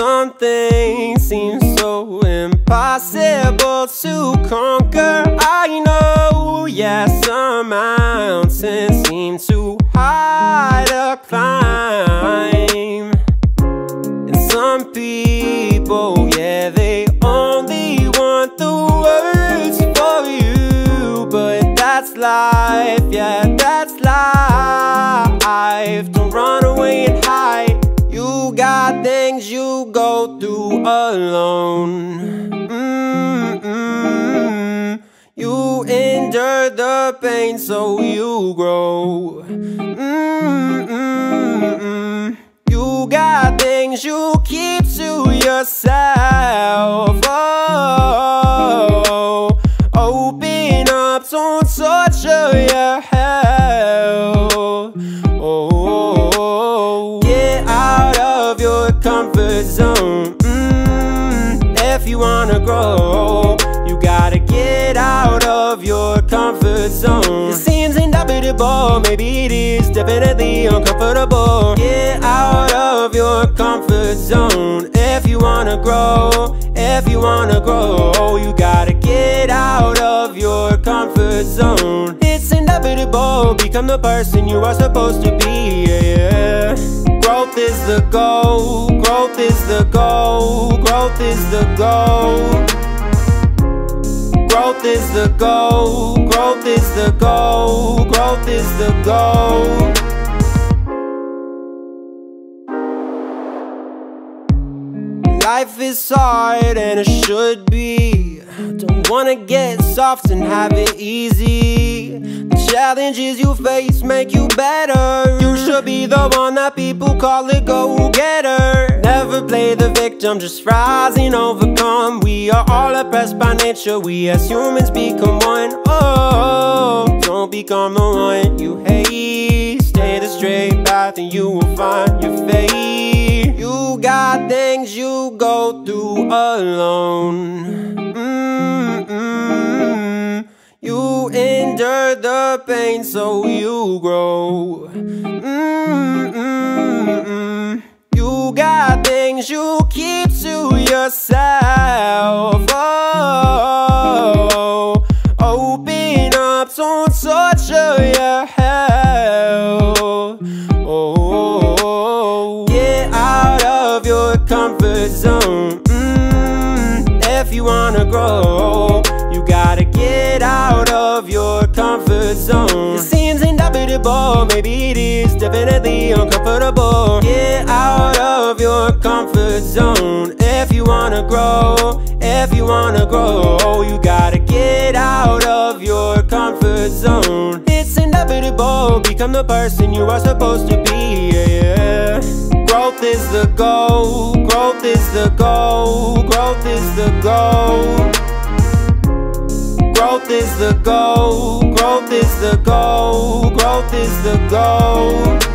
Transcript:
something seems so impossible to conquer. I know, yeah, some mountains seem too high to climb. And some people, yeah, they only want the words for you. But that's life, yeah, that's life. Don't run away and hide. You got things you go through alone. You endure the pain so you grow. You got things you keep to yourself. Oh, open up, don't torture your health. Oh, get out of your comfort zone. If you wanna grow, you gotta get out of your comfort zone. It seems inevitable, maybe it is definitely uncomfortable. Get out of your comfort zone. If you wanna grow, if you wanna grow, you gotta get out of your comfort zone. It's inevitable, become the person you are supposed to be, yeah. Growth is the goal, growth is the goal, growth is the goal. Growth is the goal, growth is the goal, growth is the goal. Life is hard and it should be. Don't wanna get soft and have it easy. The challenges you face make you better. You should be the one that people call a go-getter. Never play the victim, just rise and overcome. We are all oppressed by nature, we as humans become one. Oh, don't become the one you hate. Stay the straight path and you will find your fate. You got things you go through alone. You endure the pain so you grow. You got things you keep to yourself. Oh, open up, don't torture your health. Oh, get out of your comfort zone. If you wanna grow, you gotta get out of your comfort zone. It seems inevitable, maybe it is definitely uncomfortable. Get out of your comfort zone. If you wanna grow, if you wanna grow, you gotta get out of your comfort zone. It's inevitable, become the person you are supposed to be, yeah. Growth is the goal, growth is the goal, growth is the goal. Growth is the goal, growth is the goal, growth is the goal.